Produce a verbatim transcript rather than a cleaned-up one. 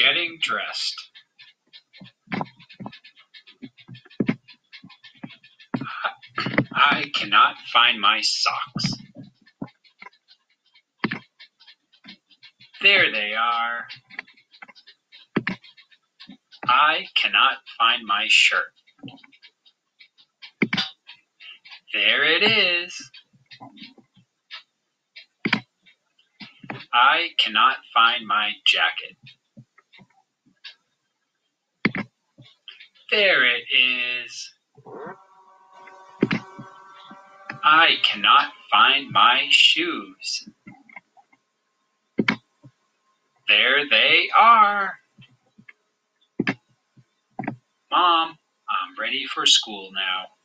getting dressed. I cannot find my socks. There they are. I cannot find my shirt. There it is. I cannot find my jacket. There it is. I cannot find my shoes. There they are. Mom, I'm ready for school now.